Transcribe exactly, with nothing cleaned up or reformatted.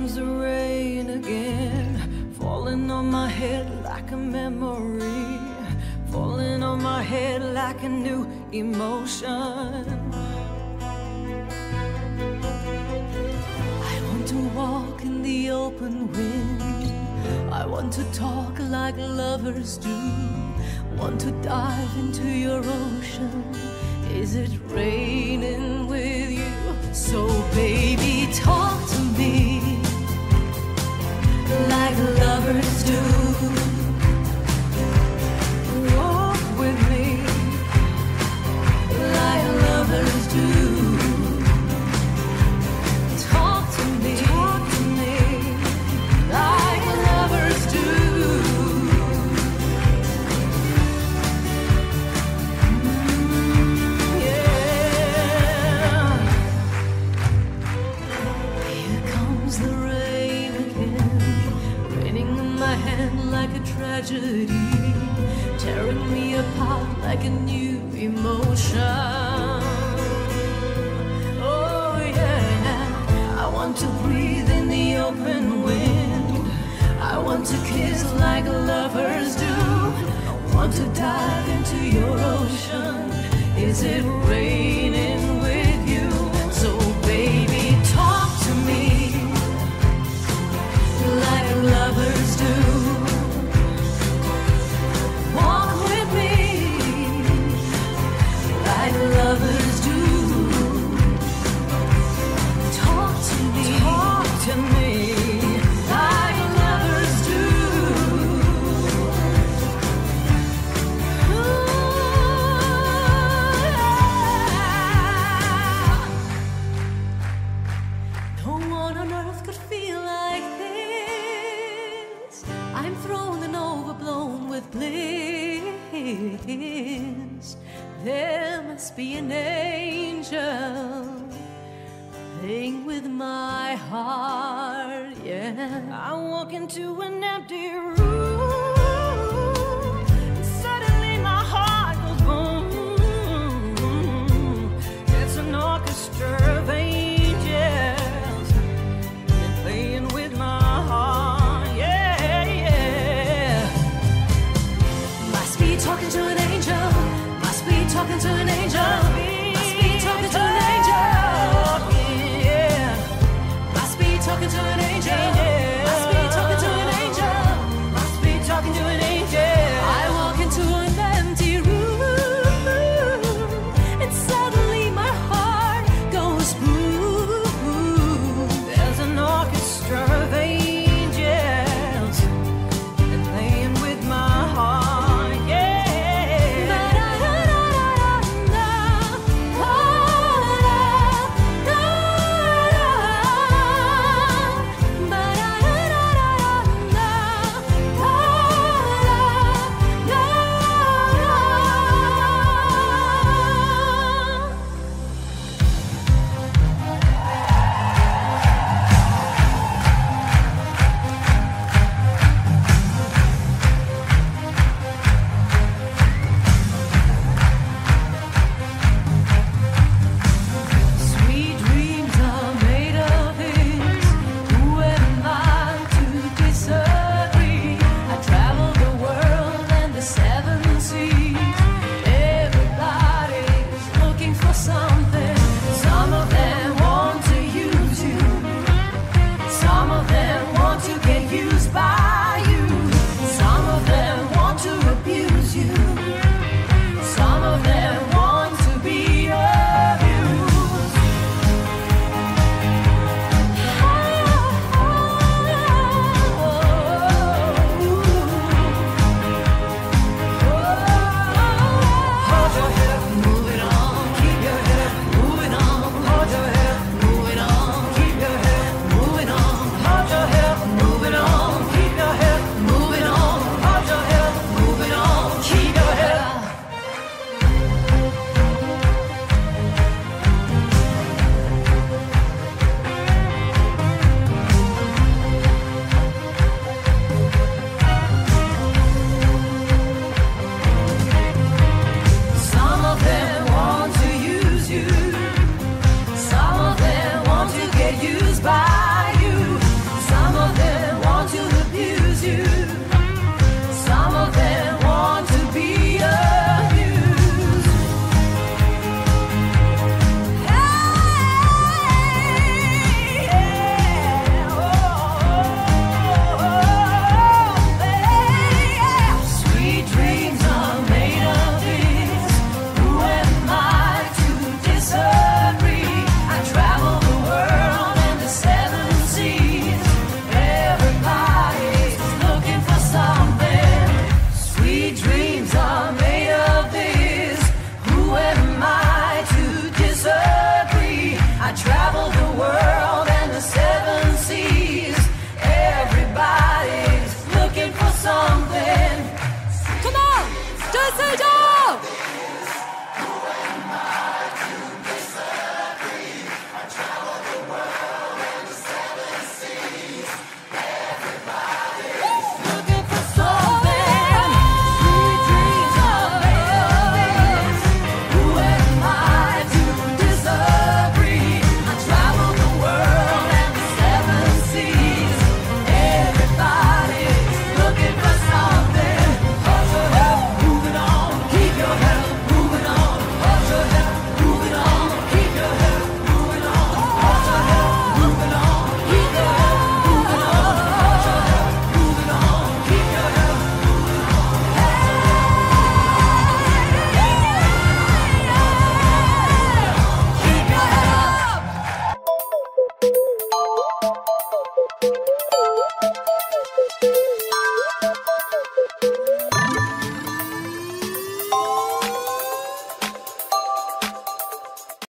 comes the rain again, falling on my head like a memory, falling on my head like a new emotion. I want to walk in the open wind, I want to talk like lovers do, want to dive into your ocean. Is it raining with you? So baby, talk to me like lovers do. Walk with me like lovers do. Talk to me, talk to me like lovers do. Like a tragedy, tearing me apart like a new emotion. Oh yeah, I want to breathe in the open wind, I want to kiss like lovers do, I want to dive into your ocean. Is it raining with you? So baby, talk to me like lovers do. Walk with me like lovers do. Talk to me, talk to me like lovers do. Ooh, yeah. No one on earth could feel like this. I'm thrown and overblown with bliss. There must be an angel playing with my heart, yeah. I walk into an empty room, and suddenly my heart goes boom. It's an orchestra of angels, they're playing with my heart, yeah, yeah. Must be talking to an angel, must be talking to an angel, must be talking to an angel, yeah. Must be talking to an angel, must be talking to an angel, must Messenger.